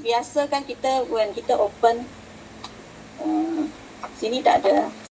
biasa kan kita when kita open sini tak ada